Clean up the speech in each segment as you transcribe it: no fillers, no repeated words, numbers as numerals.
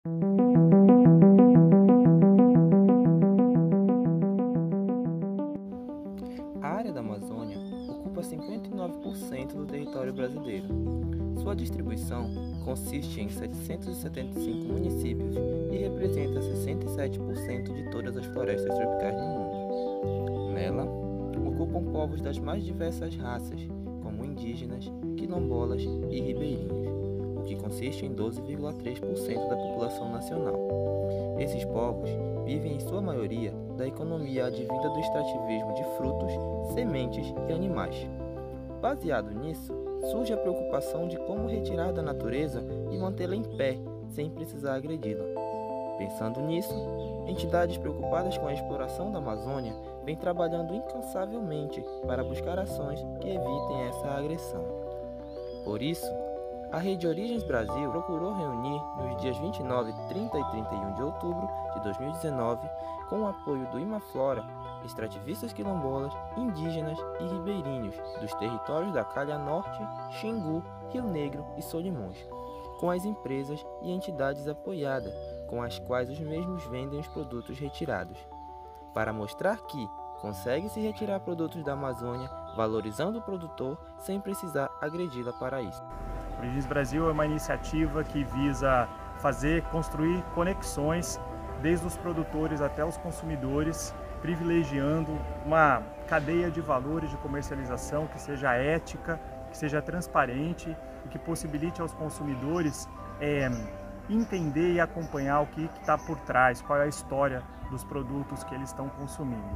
A área da Amazônia ocupa 59% do território brasileiro. Sua distribuição consiste em 775 municípios e representa 67% de todas as florestas tropicais do mundo. Nela, ocupam povos das mais diversas raças, como indígenas, quilombolas e ribeirinhos, o que consiste em 12,3% da população nacional. Esses povos vivem em sua maioria da economia advinda do extrativismo de frutos, sementes e animais. Baseado nisso, surge a preocupação de como retirar da natureza e mantê-la em pé, sem precisar agredi-la. Pensando nisso, entidades preocupadas com a exploração da Amazônia vêm trabalhando incansavelmente para buscar ações que evitem essa agressão. Por isso, a Rede Origens Brasil procurou reunir nos dias 29, 30 e 31 de outubro de 2019, com o apoio do Imaflora, extrativistas quilombolas, indígenas e ribeirinhos dos territórios da Calha Norte, Xingu, Rio Negro e Solimões, com as empresas e entidades apoiadas, com as quais os mesmos vendem os produtos retirados, para mostrar que consegue-se retirar produtos da Amazônia, valorizando o produtor sem precisar agredi-la para isso. Origens Brasil é uma iniciativa que visa construir conexões desde os produtores até os consumidores, privilegiando uma cadeia de valores de comercialização que seja ética, que seja transparente e que possibilite aos consumidores entender e acompanhar o que está por trás, qual é a história dos produtos que eles estão consumindo.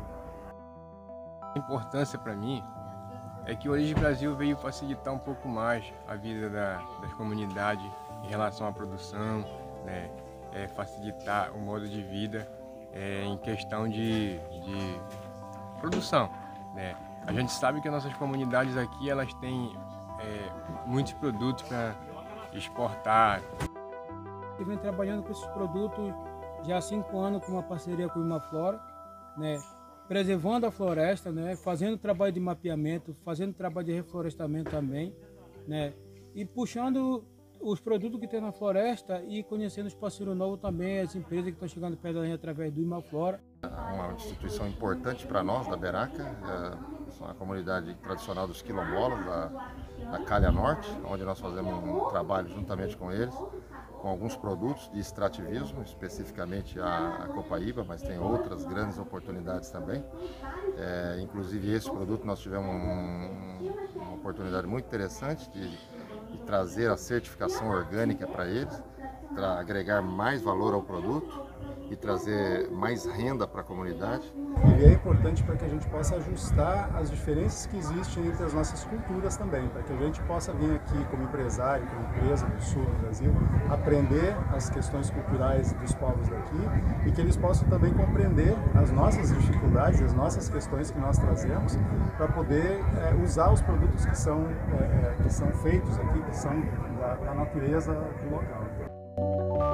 A importância para mim é que o Origens Brasil veio facilitar um pouco mais a vida das comunidades em relação à produção, né? Facilitar o modo de vida em questão de produção, né? A gente sabe que as nossas comunidades aqui elas têm muitos produtos para exportar. Eu venho trabalhando com esses produtos já há 5 anos com uma parceria com o Imaflora, né? Preservando a floresta, né? Fazendo trabalho de mapeamento, fazendo trabalho de reflorestamento também, né? E puxando os produtos que tem na floresta e conhecendo os parceiros novos também, as empresas que estão chegando perto da gente através do Imaflora. Uma instituição importante para nós, da Beraca, a comunidade tradicional dos quilombolas, da Calha Norte, onde nós fazemos um trabalho juntamente com eles, com alguns produtos de extrativismo, especificamente a copaíba, mas tem outras grandes oportunidades também. Inclusive esse produto nós tivemos uma oportunidade muito interessante de trazer a certificação orgânica para eles, para agregar mais valor ao produto e trazer mais renda para a comunidade. Ele é importante para que a gente possa ajustar as diferenças que existem entre as nossas culturas também, para que a gente possa vir aqui como empresário, como empresa do sul do Brasil, aprender as questões culturais dos povos daqui e que eles possam também compreender as nossas dificuldades, as nossas questões que nós trazemos para poder usar os produtos que são feitos aqui, que são da natureza do local.